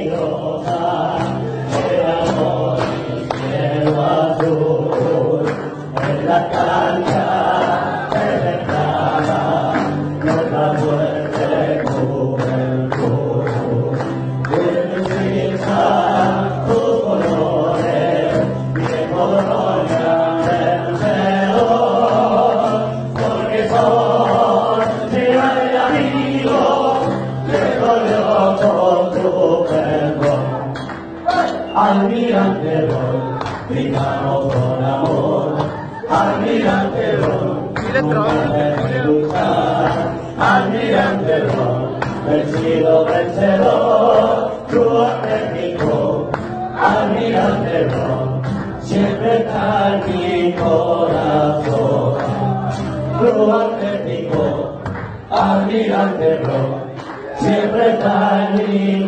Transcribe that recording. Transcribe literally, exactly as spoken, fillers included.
rosa, el amor y cielo azul, en la cancha de ventana, con la fuerte juventud, dulciza tus colores, viejo roña vencedor, porque son mi rey amigo, que corrió con tu perdón. Almirante Ron, brindamos con amor, Almirante Ron, nunca dejes luchar, Almirante Ron, vencido vencedor, Club Atlético, Almirante Ron, siempre está en mi corazón. Club Atlético, Almirante Ron, siempre está en mi